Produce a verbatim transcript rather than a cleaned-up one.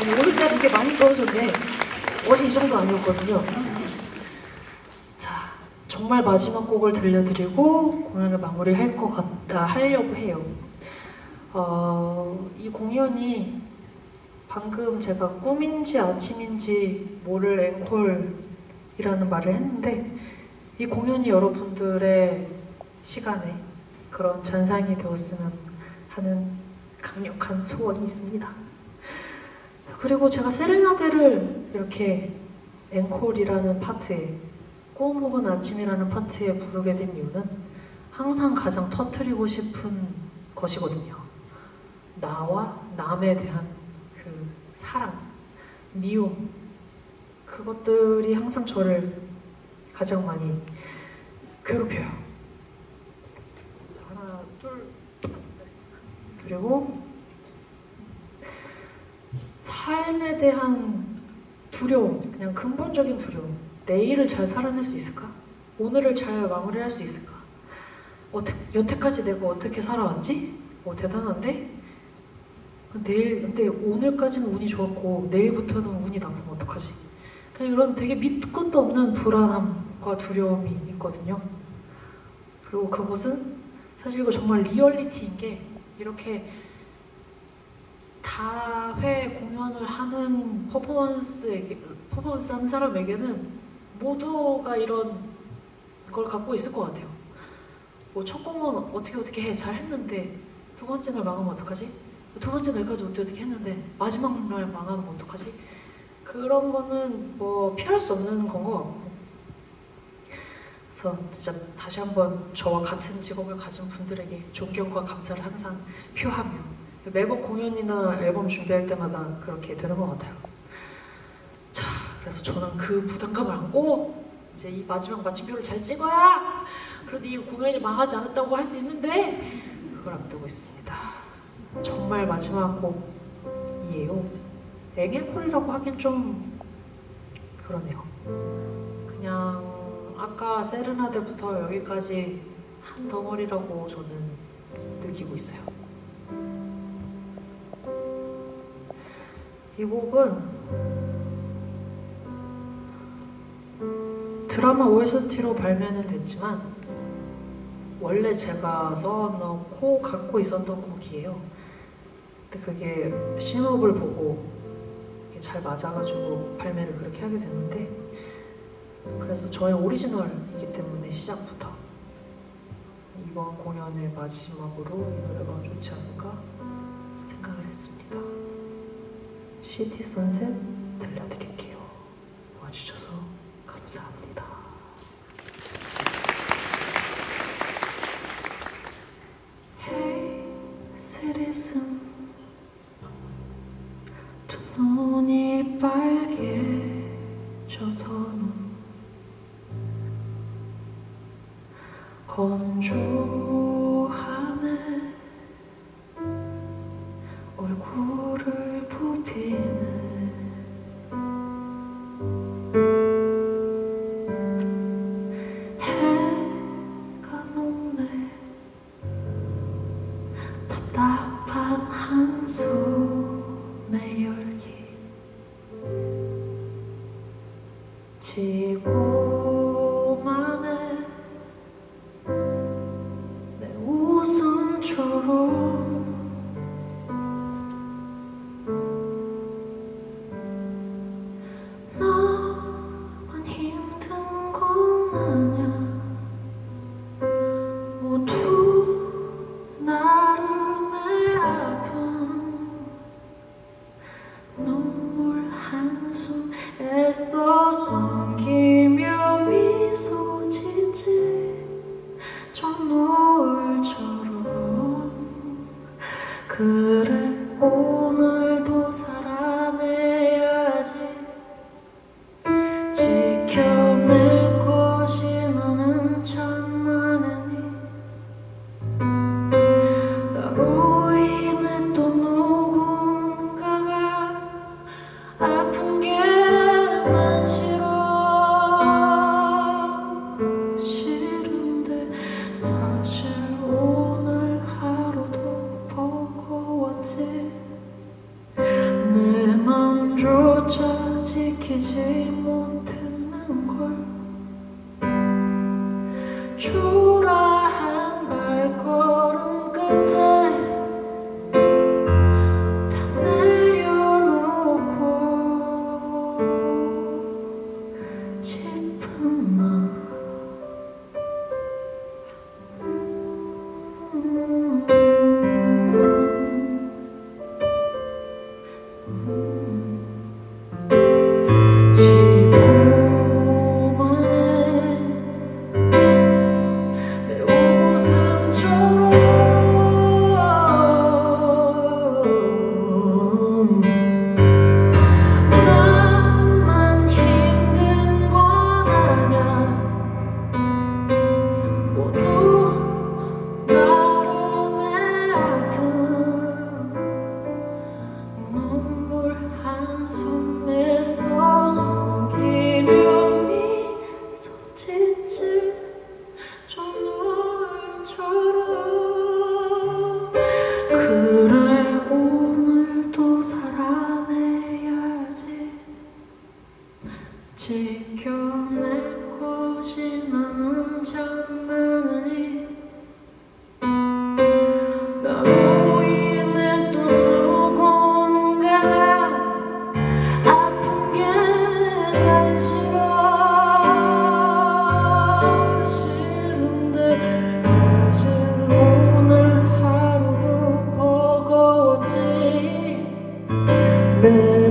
오늘까지 이게 많이 떨어졌네. 어제 이 정도 아니었거든요. 자, 정말 마지막 곡을 들려드리고 공연을 마무리할 것 같다 하려고 해요. 어, 이 공연이 방금 제가 꿈인지 아침인지 모를 앵콜이라는 말을 했는데, 이 공연이 여러분들의 시간에 그런 잔상이 되었으면 하는 강력한 소원이 있습니다. 그리고 제가 세레나데를 이렇게 앵콜이라는 파트에, 꿈 혹은 아침이라는 파트에 부르게 된 이유는 항상 가장 터뜨리고 싶은 것이거든요. 나와 남에 대한 그 사랑, 미움, 그것들이 항상 저를 가장 많이 괴롭혀요. 자, 하나, 둘, 그리고 삶에 대한 두려움, 그냥 근본적인 두려움. 내일을 잘 살아낼 수 있을까? 오늘을 잘 마무리할 수 있을까? 어태, 여태까지 내가 어떻게 살아왔지? 어, 대단한데? 내일, 근데 오늘까지는 운이 좋았고 내일부터는 운이 나쁘면 어떡하지? 그냥 이런 되게 밑도 끝도 없는 불안함과 두려움이 있거든요. 그리고 그것은 사실 이거 정말 리얼리티인 게, 이렇게 다회 공연을 하는 퍼포먼스에게, 퍼포먼스 하는 사람에게는 모두가 이런 걸 갖고 있을 것 같아요. 뭐 첫 공연 어떻게 어떻게 해, 잘 했는데 두 번째 날 망하면 어떡하지? 두 번째 날까지 어떻게 어떻게 했는데 마지막 날 망하면 어떡하지? 그런 거는 뭐 피할 수 없는 건 것 같고, 그래서 진짜 다시 한번 저와 같은 직업을 가진 분들에게 존경과 감사를 항상 표하며 매번 공연이나 앨범 준비할 때마다 그렇게 되는 것 같아요. 자, 그래서 저는 그 부담감을 안고 이제 이 마지막 마침표를 잘 찍어야 그래도 이 공연이 망하지 않았다고 할 수 있는데, 그걸 앞두고 있습니다. 정말 마지막 곡이에요. 앵앵콜이라고 하긴 좀 그러네요. 그냥 아까 세레나데부터 여기까지 한 덩어리라고 저는 느끼고 있어요. 이 곡은 드라마 오에스티로 발매는 됐지만 원래 제가 써놓고 갖고 있었던 곡이에요. 근데 그게 신호를 보고 잘 맞아가지고 발매를 그렇게 하게 됐는데, 그래서 저의 오리지널이기 때문에 시작부터 이번 공연의 마지막으로 이 노래가 좋지 않을까 생각을 했습니다. 시티 선셋 들려드릴게요. 와주셔서 감사합니다. Hey, citizen, 두 눈이 빨개져서는 건조하네, 얼굴을 부비네. 해가 녹네, 답답한 한숨의 열기, 지고만 해 내 웃음처럼. 나만 힘든 건 아냐, 모두 나름의 아픔, 눈물 한숨 애써 숨기 지키지 못했는 걸. 초라한 발걸음 끝에 다 내려놓고 싶은 맘. 그래 오늘도 살아내야지. 지켜낼 것이는 참 많으니 나로 인해 또 누군가 아픈 게 난 싫어. 싫은데 사실 오늘 하루도 버거웠지. 내